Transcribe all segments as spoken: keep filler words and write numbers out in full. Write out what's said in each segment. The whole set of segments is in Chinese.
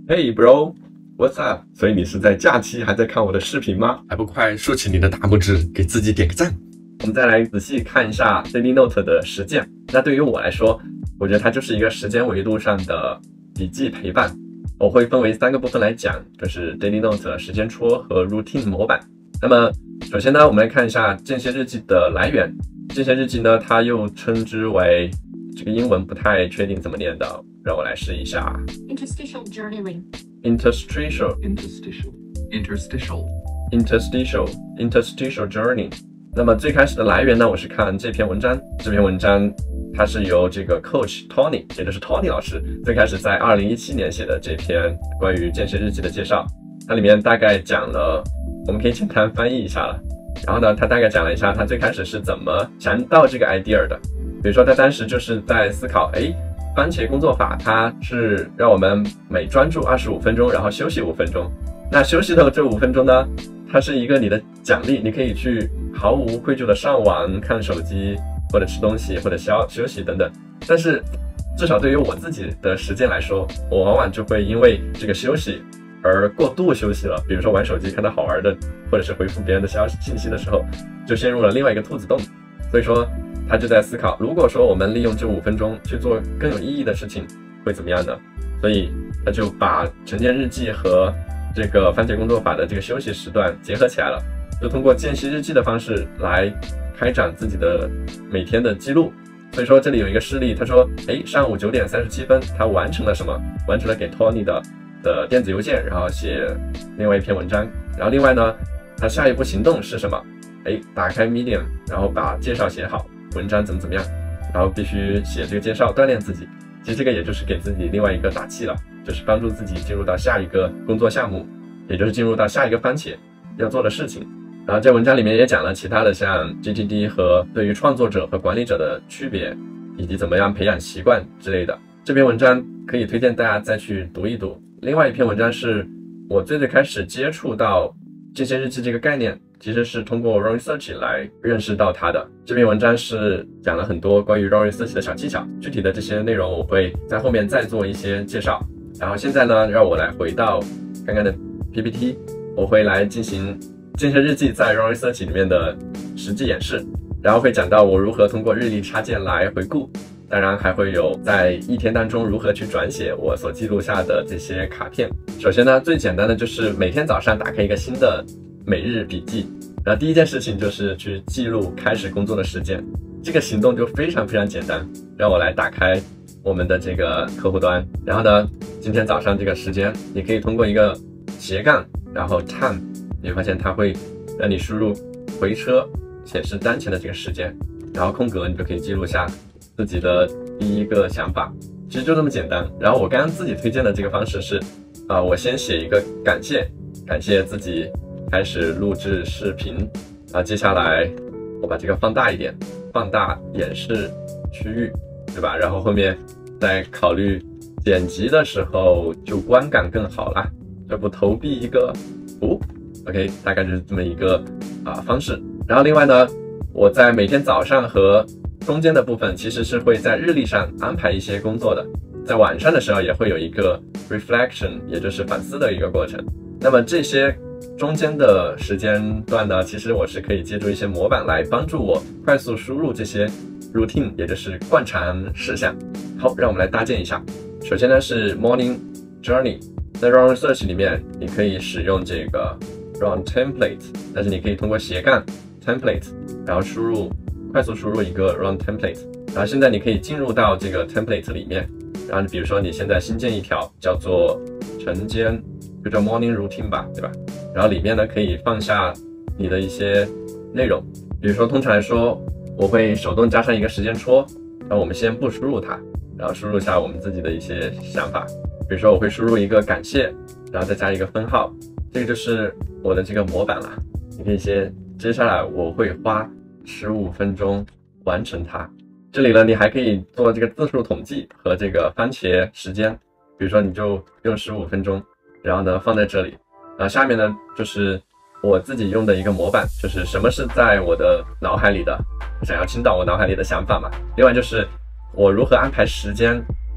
Hey bro, what's up？ 所以你是在假期还在看我的视频吗？ 还不快竖起你的大拇指，给自己点个赞！ 我们再来仔细看一下 Daily Note 的实践。那对于我来说，我觉得它就是一个时间维度上的笔记陪伴。我会分为三个部分来讲，就是 Daily Note 时间戳和 Routine 模板。那么首先呢，我们来看一下间歇日记的来源。间歇日记呢，它又称之为这个英文不太确定怎么念的，让我来试一下。 Interstitial journaling. Interstitial. Interstitial. Interstitial. Interstitial. Interstitial journey. 那么最开始的来源呢，我是看这篇文章。这篇文章它是由这个 Coach Tony， 也就是 Tony 老师，最开始在二零一七年写的这篇关于间歇日记的介绍。它里面大概讲了，我们可以简单翻译一下了。然后呢，他大概讲了一下他最开始是怎么想到这个 idea 的。比如说他当时就是在思考，哎，番茄工作法它是让我们每专注二十五分钟，然后休息五分钟。那休息的这五分钟呢，它是一个你的奖励，你可以去毫无愧疚的上网、看手机，或者吃东西，或者休休息等等。但是至少对于我自己的实践来说，我往往就会因为这个休息而过度休息了。比如说玩手机看到好玩的，或者是回复别人的消息信息的时候，就陷入了另外一个兔子洞。所以说他就在思考，如果说我们利用这五分钟去做更有意义的事情，会怎么样呢？所以他就把晨间日记和这个番茄工作法的这个休息时段结合起来了，就通过间歇日记的方式来开展自己的每天的记录。所以说这里有一个事例，他说，哎，上午九点三十七分，他完成了什么？完成了给 Tony 的的电子邮件，然后写另外一篇文章。然后另外呢，他下一步行动是什么？哎，打开 Medium， 然后把介绍写好，文章怎么怎么样，然后必须写这个介绍，锻炼自己。其实这个也就是给自己另外一个打气了，就是帮助自己进入到下一个工作项目，也就是进入到下一个番茄要做的事情。然后在文章里面也讲了其他的像 G T D 和对于创作者和管理者的区别，以及怎么样培养习惯之类的。这篇文章可以推荐大家再去读一读。另外一篇文章是我最最开始接触到间歇日记这个概念，其实是通过 Raw Research 来认识到它的。这篇文章是讲了很多关于 Raw Research 的小技巧，具体的这些内容我会在后面再做一些介绍。然后现在呢，让我来回到刚刚的 P P T， 我会来进行间歇日记在 Raw Research 里面的实际演示，然后会讲到我如何通过日历插件来回顾，当然还会有在一天当中如何去转写我所记录下的这些卡片。首先呢，最简单的就是每天早上打开一个新的每日笔记，然后第一件事情就是去记录开始工作的时间。这个行动就非常非常简单，让我来打开我们的这个客户端，然后呢，今天早上这个时间，你可以通过一个斜杠，然后 time， 你会发现它会让你输入回车显示当前的这个时间，然后空格你就可以记录下自己的第一个想法，其实就这么简单。然后我刚刚自己推荐的这个方式是，啊、呃，我先写一个感谢，感谢自己开始录制视频，然后接下来我把这个放大一点，放大演示区域，对吧？然后后面再考虑剪辑的时候就观感更好啦，这不投币一个图 ，OK， 大概就是这么一个啊、呃、方式。然后另外呢，我在每天早上和中间的部分其实是会在日历上安排一些工作的，在晚上的时候也会有一个 reflection， 也就是反思的一个过程。那么这些中间的时间段呢，其实我是可以借助一些模板来帮助我快速输入这些 routine， 也就是惯常事项。好，让我们来搭建一下。首先呢是 morning journey， 在 Raw Research 里面你可以使用这个 run template， 但是你可以通过斜杠 template， 然后输入快速输入一个 run template， 然后现在你可以进入到这个 template 里面，然后比如说你现在新建一条叫做晨间，就叫 morning routine 吧，对吧？然后里面呢可以放下你的一些内容，比如说通常来说我会手动加上一个时间戳，然后我们先不输入它，然后输入下我们自己的一些想法，比如说我会输入一个感谢，然后再加一个分号，这个就是我的这个模板了。你可以先，接下来我会花十五分钟完成它。这里呢你还可以做这个字数统计和这个番茄时间，比如说你就用十五分钟，然后呢放在这里。然后下面呢就是我自己用的一个模板，就是什么是在我的脑海里的，我想要倾倒我脑海里的想法嘛。另外就是我如何安排时间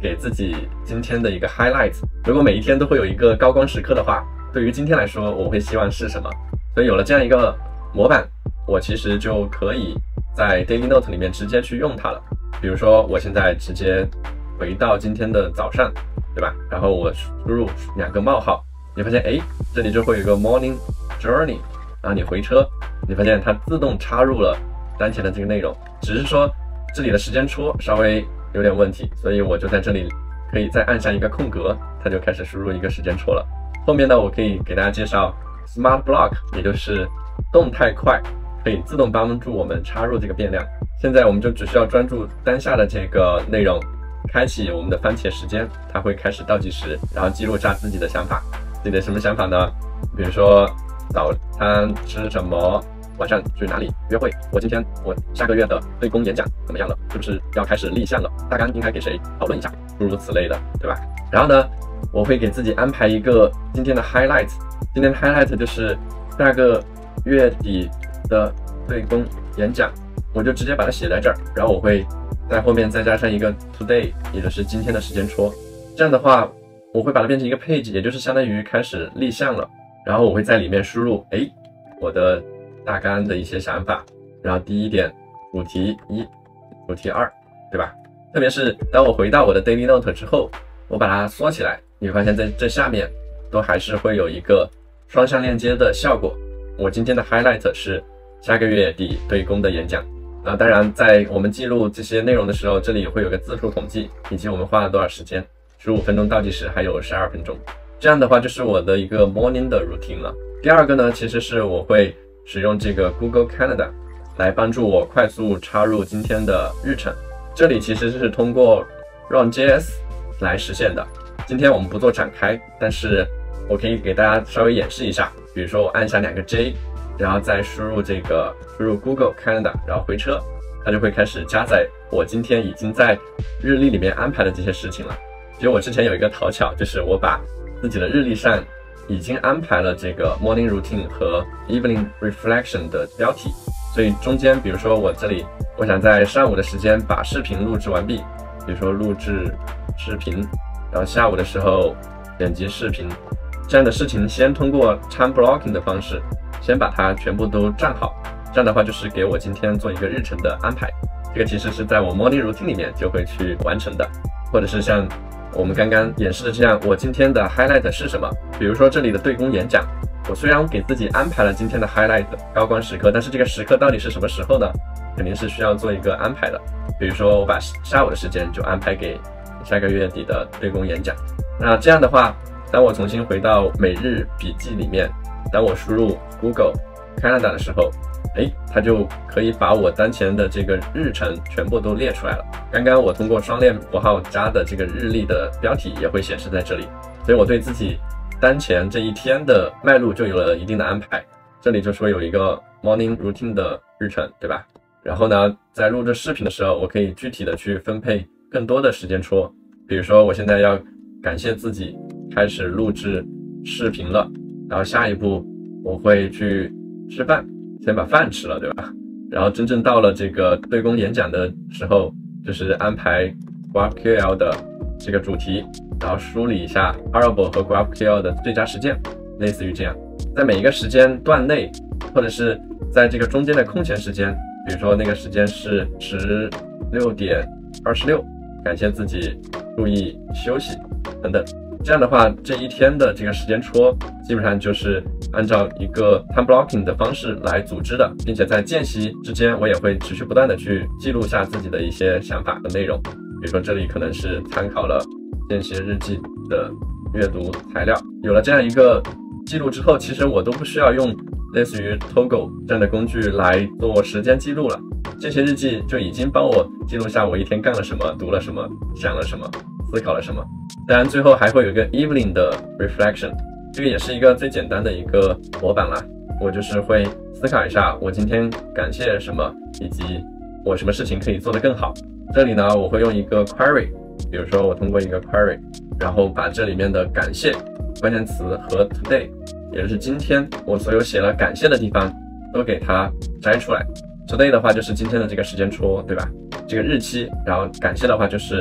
给自己今天的一个 highlight。如果每一天都会有一个高光时刻的话，对于今天来说，我会希望是什么？所以有了这样一个模板，我其实就可以在 Daily Note 里面直接去用它了。比如说，我现在直接回到今天的早上，对吧？然后我输入两个冒号，你发现，哎，这里就会有一个 Morning Journey， 然后你回车，你发现它自动插入了当前的这个内容，只是说这里的时间戳稍微有点问题，所以我就在这里可以再按下一个空格，它就开始输入一个时间戳了。后面呢，我可以给大家介绍 Smart Block， 也就是动态块，可以自动帮助我们插入这个变量。现在我们就只需要专注当下的这个内容，开启我们的番茄时间，它会开始倒计时，然后记录下自己的想法。自己的什么想法呢？比如说早餐吃什么，晚上去哪里约会，我今天我下个月的对公演讲怎么样了，是不是要开始立项了，大纲应该给谁讨论一下，诸如此类的，对吧？然后呢，我会给自己安排一个今天的 highlight， 今天的 highlight 就是下个月底的对公演讲，我就直接把它写在这儿，然后我会在后面再加上一个 today， 也就是今天的时间戳。这样的话，我会把它变成一个 page， 也就是相当于开始立项了。然后我会在里面输入，哎，我的大纲的一些想法，然后第一点，主题一，主题二，对吧？特别是当我回到我的 Daily Note 之后，我把它缩起来，你会发现在这下面都还是会有一个双向链接的效果。我今天的 highlight 是下个月底对公的演讲。啊，当然，在我们记录这些内容的时候，这里会有个字数统计，以及我们花了多少时间，十五分钟倒计时，还有十二分钟。这样的话就是我的一个 morning 的 routine 了。第二个呢，其实是我会使用这个 Google Calendar 来帮助我快速插入今天的日程。这里其实是通过 Run.js 来实现的。今天我们不做展开，但是我可以给大家稍微演示一下。比如说我按下两个 J， 然后再输入这个输入 Google Calendar， 然后回车，它就会开始加载我今天已经在日历里面安排的这些事情了。其实我之前有一个讨巧，就是我把自己的日历上已经安排了这个 morning routine 和 evening reflection 的标题，所以中间比如说我这里我想在上午的时间把视频录制完毕，比如说录制视频，然后下午的时候点击视频，这样的事情先通过 time blocking 的方式先把它全部都站好，这样的话就是给我今天做一个日程的安排。这个其实是在我 morning routine 里面就会去完成的，或者是像我们刚刚演示的这样，我今天的 highlight 是什么？比如说这里的对公演讲，我虽然给自己安排了今天的 highlight 高光时刻，但是这个时刻到底是什么时候呢？肯定是需要做一个安排的。比如说我把下午的时间就安排给下个月底的对公演讲。那这样的话，当我重新回到每日笔记里面，当我输入 Google Calendar 的时候，哎，它就可以把我当前的这个日程全部都列出来了。刚刚我通过双链符号加的这个日历的标题也会显示在这里，所以我对自己当前这一天的脉络就有了一定的安排。这里就说有一个 morning routine 的日程，对吧？然后呢，在录制视频的时候，我可以具体的去分配更多的时间戳。比如说我现在要感谢自己开始录制视频了，然后下一步我会去吃饭，先把饭吃了，对吧？然后真正到了这个对公演讲的时候，就是安排 GraphQL 的这个主题，然后梳理一下 Laravel 和 GraphQL 的最佳实践，类似于这样。在每一个时间段内，或者是在这个中间的空闲时间，比如说那个时间是十六点二十六，感谢自己，注意休息等等。这样的话，这一天的这个时间戳基本上就是按照一个 time blocking 的方式来组织的，并且在间隙之间，我也会持续不断的去记录下自己的一些想法和内容。比如说这里可能是参考了间歇日记的阅读材料。有了这样一个记录之后，其实我都不需要用类似于 Togo 这样的工具来做时间记录了。这些日记就已经帮我记录下我一天干了什么，读了什么，想了什么，思考了什么。当然最后还会有一个 evening 的 reflection， 这个也是一个最简单的一个模板啦。我就是会思考一下我今天感谢什么，以及我什么事情可以做得更好。这里呢，我会用一个 query， 比如说我通过一个 query， 然后把这里面的感谢关键词和 today， 也就是今天我所有写了感谢的地方都给它摘出来。today 的话就是今天的这个时间戳，对吧？这个日期，然后感谢的话就是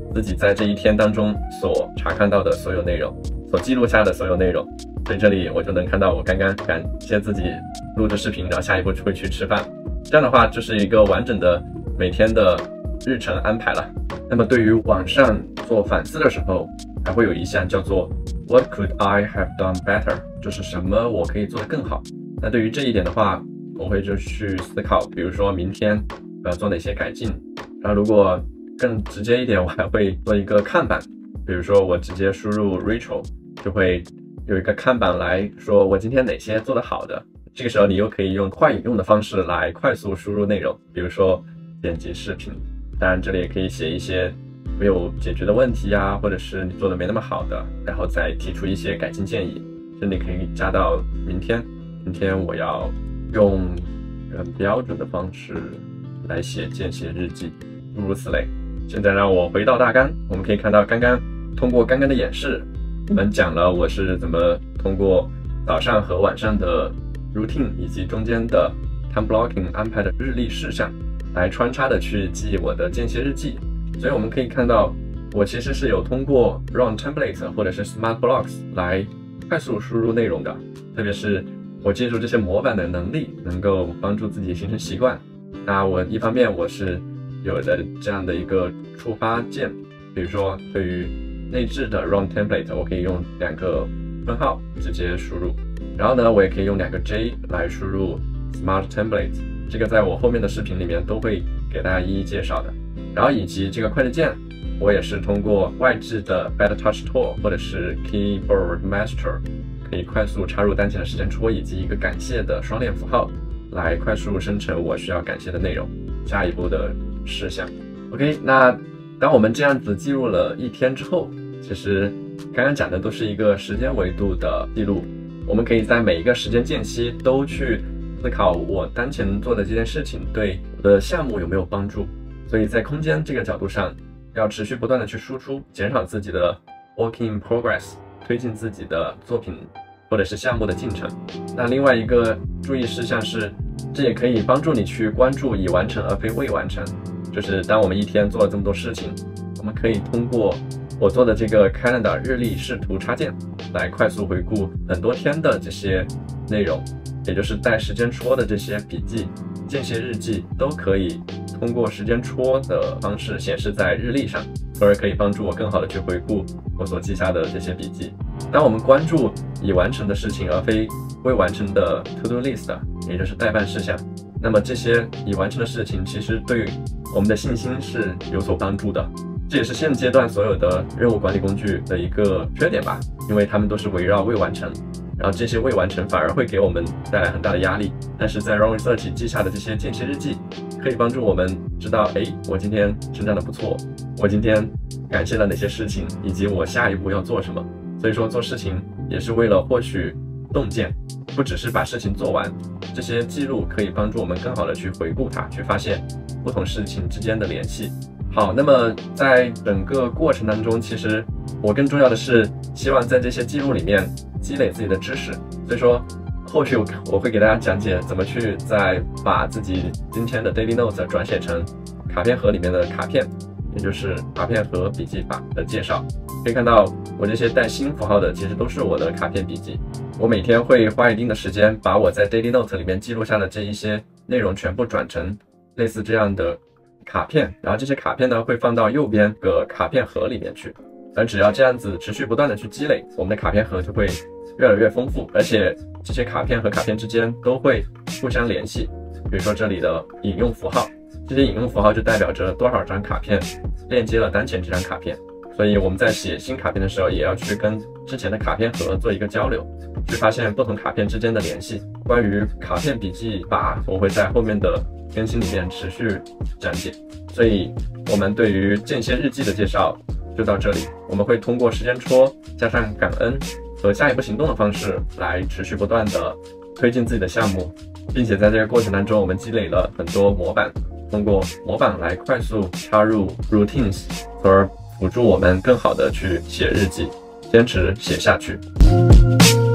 自己在这一天当中所查看到的所有内容，所记录下的所有内容。所以这里我就能看到我刚刚感谢自己录制视频，然后下一步会去吃饭。这样的话就是一个完整的每天的日程安排了。那么对于晚上做反思的时候，还会有一项叫做 What could I have done better， 就是什么我可以做得更好。那对于这一点的话，我会就去思考，比如说明天我要做哪些改进。然后如果更直接一点，我还会做一个看板，比如说我直接输入 Rachel， 就会有一个看板来说我今天哪些做得好的。这个时候你又可以用快引用的方式来快速输入内容，比如说剪辑视频。当然这里也可以写一些没有解决的问题啊，或者是你做的没那么好的，然后再提出一些改进建议。这里可以加到明天，明天我要用很标准的方式来写间歇日记，诸如此类。现在让我回到大纲，我们可以看到刚刚通过刚刚的演示，我们讲了我是怎么通过早上和晚上的 routine 以及中间的 time blocking 安排的日历事项来穿插的去记我的间歇日记。所以我们可以看到我其实是有通过 run templates 或者是 smart blocks 来快速输入内容的，特别是我借助这些模板的能力能够帮助自己形成习惯。那我一方面我是有的这样的一个触发键，比如说对于内置的 run template 我可以用两个分号直接输入，然后呢我也可以用两个 J 来输入 smart template， 这个在我后面的视频里面都会给大家一一介绍的。然后以及这个快捷键我也是通过外置的 Better Touch Tool 或者是 Keyboard Master 可以快速插入当前的时间戳以及一个感谢的双链符号来快速生成我需要感谢的内容下一步的事项。 OK， 那当我们这样子记录了一天之后，其实刚刚讲的都是一个时间维度的记录，我们可以在每一个时间间隙都去思考我当前做的这件事情对我的项目有没有帮助。所以在空间这个角度上要持续不断的去输出，减少自己的 work in progress， 推进自己的作品或者是项目的进程。那另外一个注意事项是，这也可以帮助你去关注已完成而非未完成。就是当我们一天做了这么多事情，我们可以通过我做的这个 calendar 日历视图插件来快速回顾很多天的这些内容，也就是带时间戳的这些笔记、间歇日记都可以通过时间戳的方式显示在日历上，从而可以帮助我更好的去回顾我所记下的这些笔记。当我们关注已完成的事情而非未完成的 to do list， 也就是待办事项，那么这些已完成的事情其实对我们的信心是有所帮助的。这也是现阶段所有的任务管理工具的一个缺点吧，因为它们都是围绕未完成，然后这些未完成反而会给我们带来很大的压力。但是在 Run Research 记下的这些间歇日记可以帮助我们知道，哎，我今天成长的不错，我今天感谢了哪些事情，以及我下一步要做什么。所以说做事情也是为了获取洞见，不只是把事情做完。这些记录可以帮助我们更好的去回顾它，去发现不同事情之间的联系。好，那么在整个过程当中，其实我更重要的是希望在这些记录里面积累自己的知识。所以说后续我会给大家讲解怎么去再把自己今天的 daily notes 转写成卡片盒里面的卡片，也就是卡片盒笔记法的介绍。可以看到我这些带星符号的其实都是我的卡片笔记。我每天会花一定的时间把我在 daily note 里面记录下的这一些内容全部转成类似这样的卡片，然后这些卡片呢会放到右边个卡片盒里面去。而只要这样子持续不断的去积累，我们的卡片盒就会越来越丰富，而且这些卡片和卡片之间都会互相联系。比如说这里的引用符号，这些引用符号就代表着多少张卡片链接了当前这张卡片，所以我们在写新卡片的时候也要去跟之前的卡片盒做一个交流，去发现不同卡片之间的联系。关于卡片笔记法，我会在后面的更新里面持续讲解。所以我们对于间歇日记的介绍就到这里，我们会通过时间戳加上感恩和下一步行动的方式来持续不断的推进自己的项目，并且在这个过程当中我们积累了很多模板，通过模板来快速插入 routines， 从而辅助我们更好的去写日记，坚持写下去。